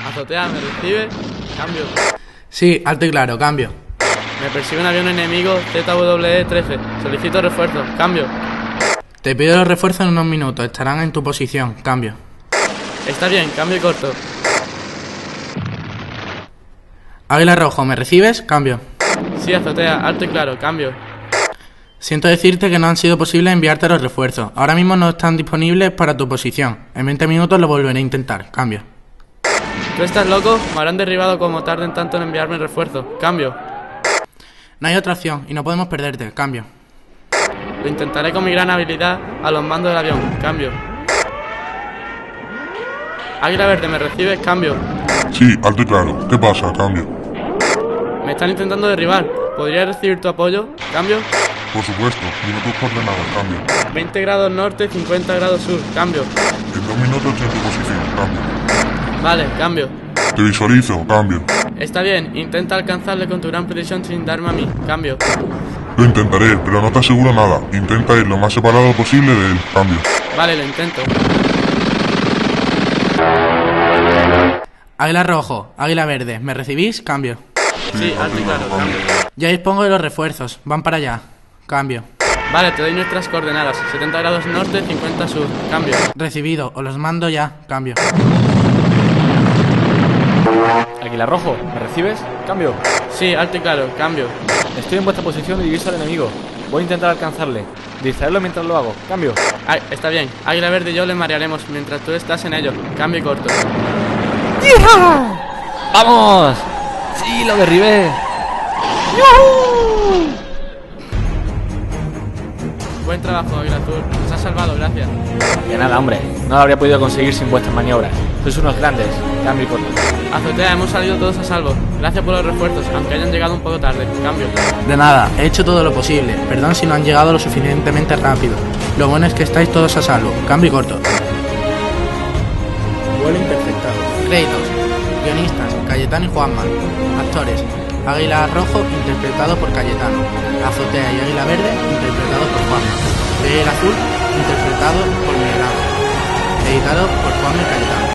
Azotea, ¿me recibe? Cambio. Sí, alto y claro, cambio. Me persigue un avión enemigo ZWE-13. Solicito refuerzo. Cambio. Te pido los refuerzos en unos minutos, estarán en tu posición, cambio. Está bien, cambio y corto. Águila Rojo, ¿me recibes? Cambio. Sí, Azotea, alto y claro, cambio. Siento decirte que no han sido posibles enviarte los refuerzos. Ahora mismo no están disponibles para tu posición. En 20 minutos lo volveré a intentar, cambio. ¿Tú estás loco? Me habrán derribado como tarden tanto en enviarme el refuerzo. Cambio. No hay otra opción y no podemos perderte, cambio. Lo intentaré con mi gran habilidad a los mandos del avión. Cambio. Águila Verde, ¿me recibes? Cambio. Sí, alto y claro. ¿Qué pasa? Cambio. Me están intentando derribar. ¿Podría recibir tu apoyo? Cambio. Por supuesto, dime tus coordenadas, cambio. 20 grados norte, 50 grados sur. Cambio. En 2 minutos estoy en tu posición, cambio. Vale, cambio. Te visualizo, cambio. Está bien, intenta alcanzarle con tu gran precisión sin darme a mí. Cambio. Lo intentaré, pero no te aseguro nada. Intenta ir lo más separado posible de él, cambio. Vale, lo intento. Águila Rojo, Águila Verde, ¿me recibís? Cambio. Sí, alto y claro, cambio. Ya dispongo de los refuerzos, van para allá. Cambio. Vale, te doy nuestras coordenadas. 70 grados norte, 50 sur. Cambio. Recibido, os los mando ya. Cambio. Águila Rojo, ¿me recibes? Cambio. Sí, alto y claro, cambio. Estoy en vuestra posición y diviso al enemigo. Voy a intentar alcanzarle. Distraerlo mientras lo hago. Cambio. Ay, está bien. Águila Verde y yo le marearemos mientras tú estás en ello. Cambio y corto. ¡Vamos! ¡Sí, lo derribé! Buen trabajo, Águila Azul. Nos has salvado, gracias. De nada, hombre. No lo habría podido conseguir sin vuestras maniobras. Sois unos grandes. Cambio y corto. Azotea, hemos salido todos a salvo. Gracias por los refuerzos, aunque hayan llegado un poco tarde. Cambio. De nada, he hecho todo lo posible. Perdón si no han llegado lo suficientemente rápido. Lo bueno es que estáis todos a salvo. Cambio y corto. Vuelo imperfectado. Créditos. Guionistas, Cayetano y Juanma. Actores. Águila Rojo, interpretado por Cayetano. Azotea y Águila Verde, interpretado por Juanma. Águila Azul, interpretado por Miguel Ángel. Editado por Juanma y Cayetano.